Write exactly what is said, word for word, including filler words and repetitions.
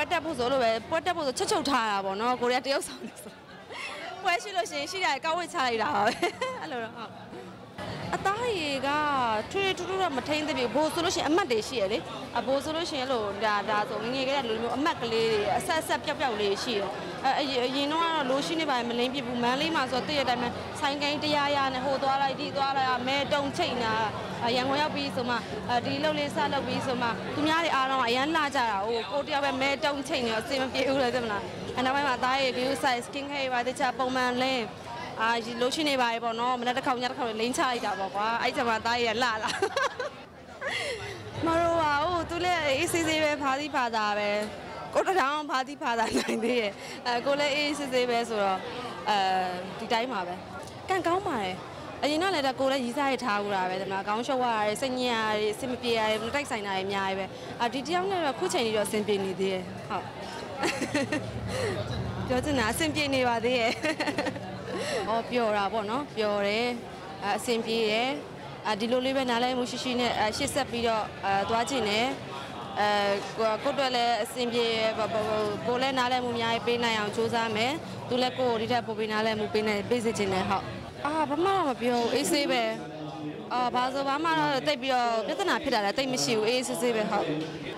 တက်ဖို့ဆိုလို့ပဲပွဲတက်ဖို့ဆိုချက်ချုပ်ထားတာပေါ့နော်ကိုရီးယားတရုတ်ဆောင်နေဆိုပွဲရှိလို့ရှိရင်ရှိရတယ်ကောက်ဝစ်ချလိုက်တာပါပဲအဲ့လိုတော့ဟုတ်အသားရည်ကထွေးထူးထူးတော့မထိန်သေးဘူးဘိုးဆိုလို့ရှိရင်အမတ်တွေရှိရလေအဘိုးဆိုလို့ရှိရင်လို့ဒါဒါဆိုငငယ်ကလေးလိုမျိုးအမတ်ကလေးတွေအဆက်အဆက်ပျောက်ပျောက်လေးရှိတယ်အဲအရင်တော့ကတော့လိုရှိနေပါမလင်းပြဘူးမန်းလေးမှာဆိုတည့်ရတိုင်းမှာဆိုင်ကိန်းတရားရနဲ့ဟိုသွားလိုက်ဒီသွားလိုက်မဲတုံချိတ်နာရန်ကုန်ရောက်ပြီးဆိုမှဒီလှုပ်လေးစလှုပ်ပြီးဆိုမှသူများတွေအားလုံးအရန်လာကြတာဟိုကိုတယောက်ပဲမဲတုံချိတ်နေအစင်မပြေဘူးလေသိမလားအဲနောက်ပိုင်းမှာအသားရည် view size skin hair ပါတခြားပုံမှန်လင်းအာလိုရှိနေပါရေပေါ့နော်မနေ့တစ်ခေါက်ညတစ်ခေါက်လိမ့်ချလိုက်တာပေါ့ကွာအဲ့ကျမှသားရည်လှလာမတော်ပါဘူးသူလည်းအေးဆေးဆေးပဲဖားသီးဖားတာပဲကိုတထောင်ဖားသီးဖားတာနိုင်သေးရဲ့အဲကိုလည်းအေးဆေးဆေးပဲဆိုတော့အဲဒီတိုင်းမှာပဲကန့်ကောင်းပါတယ်အရင်ကလည်းကိုလည်းရီးစားရထားဘူးတာပဲဒီမှာကောင်းရှုပ်ရတယ်စိတ်ညစ်ရတယ်စိတ်မပြေရတယ်မတိုက်ဆိုင်တာတွေအများကြီးပဲအာဒီတယောက်နဲ့တော့ခုချိန်ကြီးတော့အဆင်ပြေနေသေးရဲ့ဟုတ်ပြောချင်တာအဆင်ပြေနေပါသေးရဲ့ဟောပျော်တာပေါ့နော်ပျော်တယ်အဆင်ပြေတယ်အဲဒီလိုလေးပဲနားလဲမှုရှိရှိနဲ့ရှေ့ဆက်ပြီးတော့အဲသွားချင်တယ်အဲကိုတို့လည်းအဆင်ပြေကိုလည်းနားလဲမှုအများကြီးပေးနိုင်အောင်ကြိုးစားမယ်သူလည်းကိုကိုဒီထက်ပိုပေးနားလဲမှုပေးနိုင်ပေးစေချင်တယ်ဟုတ်အာဘာမှတော့မပြောအေးဆေးပဲအာဘာဆိုဘာမှတော့တိတ်ပြီးတော့ပြဿနာဖြစ်တာလည်းတိတ်မရှိဘူးအေးဆေးဆေးပဲဟုတ်